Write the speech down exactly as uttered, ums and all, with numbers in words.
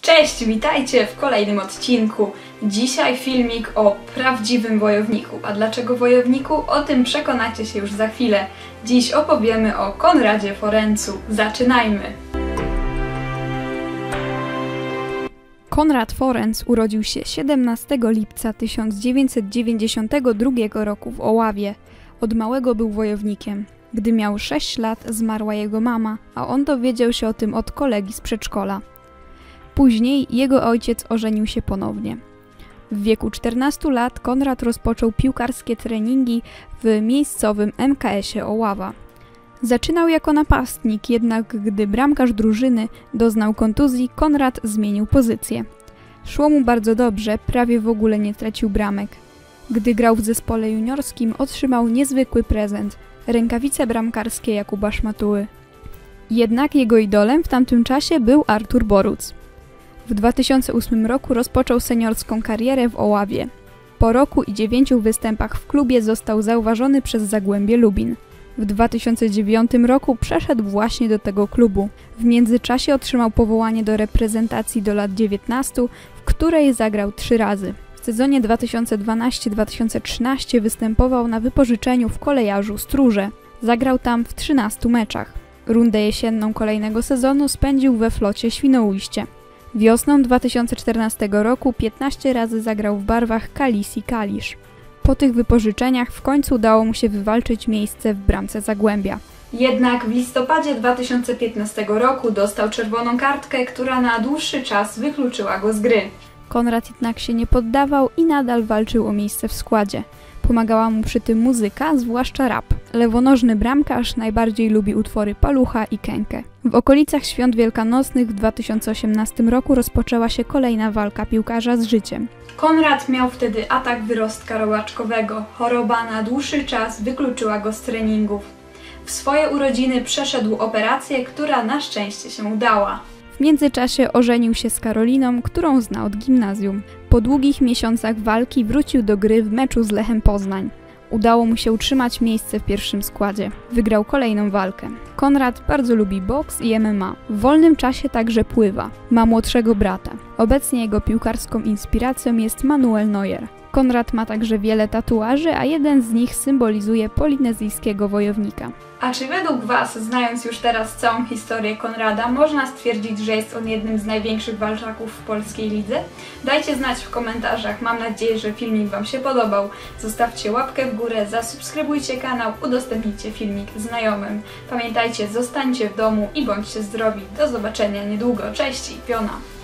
Cześć, witajcie w kolejnym odcinku. Dzisiaj filmik o prawdziwym wojowniku. A dlaczego wojowniku? O tym przekonacie się już za chwilę. Dziś opowiemy o Konradzie Forencu. Zaczynajmy! Konrad Forenc urodził się siedemnastego lipca tysiąc dziewięćset dziewięćdziesiątego drugiego roku w Oławie. Od małego był wojownikiem. Gdy miał sześć lat, zmarła jego mama, a on dowiedział się o tym od kolegi z przedszkola. Później jego ojciec ożenił się ponownie. W wieku czternastu lat Konrad rozpoczął piłkarskie treningi w miejscowym M K S-ie Oława. Zaczynał jako napastnik, jednak gdy bramkarz drużyny doznał kontuzji, Konrad zmienił pozycję. Szło mu bardzo dobrze, prawie w ogóle nie tracił bramek. Gdy grał w zespole juniorskim, otrzymał niezwykły prezent – rękawice bramkarskie Jakuba Szmatuły. Jednak jego idolem w tamtym czasie był Artur Boruc. W dwa tysiące ósmym roku rozpoczął seniorską karierę w Oławie. Po roku i dziewięciu występach w klubie został zauważony przez Zagłębie Lubin. W dwa tysiące dziewiątym roku przeszedł właśnie do tego klubu. W międzyczasie otrzymał powołanie do reprezentacji do lat dziewiętnastu, w której zagrał trzy razy. W sezonie dwa tysiące dwunastym dwa tysiące trzynastym występował na wypożyczeniu w Kolejarzu Stróże. Zagrał tam w trzynastu meczach. Rundę jesienną kolejnego sezonu spędził we Flocie Świnoujście. Wiosną dwa tysiące czternastego roku piętnaście razy zagrał w barwach Kalisi Kalisz. Po tych wypożyczeniach w końcu udało mu się wywalczyć miejsce w bramce Zagłębia. Jednak w listopadzie dwa tysiące piętnastego roku dostał czerwoną kartkę, która na dłuższy czas wykluczyła go z gry. Konrad jednak się nie poddawał i nadal walczył o miejsce w składzie. Pomagała mu przy tym muzyka, zwłaszcza rap. Lewonożny bramkarz najbardziej lubi utwory Palucha i Kenkę. W okolicach świąt wielkanocnych w dwa tysiące osiemnastym roku rozpoczęła się kolejna walka piłkarza z życiem. Konrad miał wtedy atak wyrostka robaczkowego. Choroba na dłuższy czas wykluczyła go z treningów. W swoje urodziny przeszedł operację, która na szczęście się udała. W międzyczasie ożenił się z Karoliną, którą znał od gimnazjum. Po długich miesiącach walki wrócił do gry w meczu z Lechem Poznań. Udało mu się utrzymać miejsce w pierwszym składzie. Wygrał kolejną walkę. Konrad bardzo lubi boks i M M A. W wolnym czasie także pływa. Ma młodszego brata. Obecnie jego piłkarską inspiracją jest Manuel Neuer. Konrad ma także wiele tatuaży, a jeden z nich symbolizuje polinezyjskiego wojownika. A czy według Was, znając już teraz całą historię Konrada, można stwierdzić, że jest on jednym z największych walczaków w polskiej lidze? Dajcie znać w komentarzach. Mam nadzieję, że filmik Wam się podobał. Zostawcie łapkę w górę, zasubskrybujcie kanał, udostępnijcie filmik znajomym. Pamiętajcie, zostańcie w domu i bądźcie zdrowi. Do zobaczenia niedługo. Cześć i piona!